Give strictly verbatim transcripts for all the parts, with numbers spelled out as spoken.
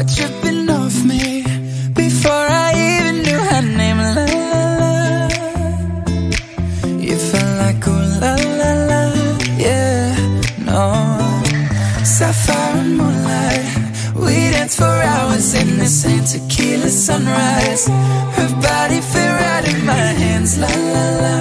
are dripping off me before I even knew her name. La la la, you felt like ooh la la la, yeah, no. Sapphire and moonlight, we danced for hours in the same tequila sunrise. Her body fit right in my hands, la la la.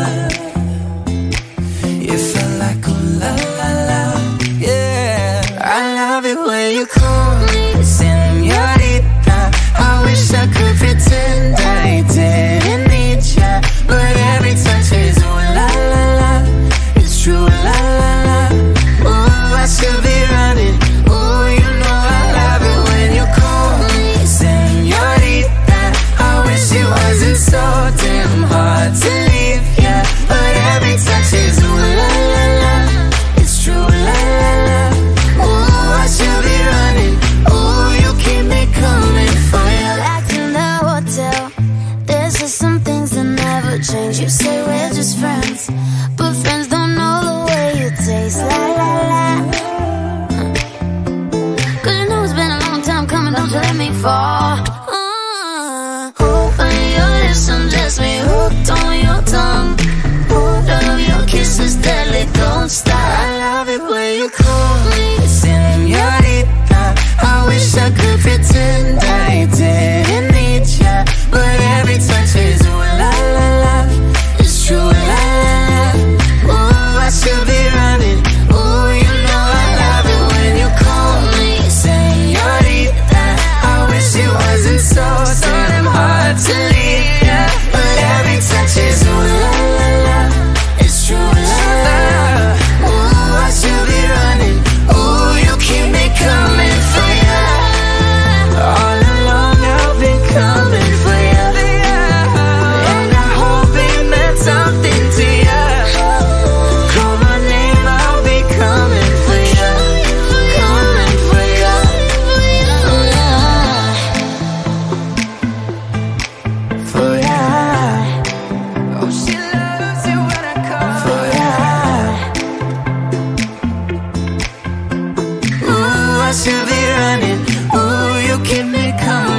You felt like ooh la la la, yeah. I love it when you call me señorita. I wish I could pretend I didn't need ya, but every touch is ooh la la la. It's true, la la la. Ooh, I should be running. Ooh, you know I love it when you call me señorita. I wish it wasn't so damn hard to leave ya, but every touch is ooh la la la. It's true, la la la. Ooh, I should be running. Ooh, you keep me coming for ya. Back in the hotel, there's just some things that never change. You say we're just friends, but friends don't know the way you taste. La la la. Cause you know it's been a long time coming, don't you let me fall. uh, Open your lips and just me hooked on your tongue. Oh, love your kisses deadly, don't stop. I love it when you call me señorita. I wish I could pretend I didn't need ya, but every touch is ooh la la la. It's true, la la la. Ooh, I should be running. Ooh, you know I love it when you call me señorita. I wish it wasn't so damn hard to leave ya, but every touch is ooh la la la. It's true, la la la. Ooh, I should be running. Ooh, you keep me coming for ya. All along I've been coming for ya, and I hope it meant something to ya. Call my name, I'll be coming for ya, coming for ya. For ya. Oh, she loves it when I call for ya. Ooh, I should be running. Ooh, you keep me coming.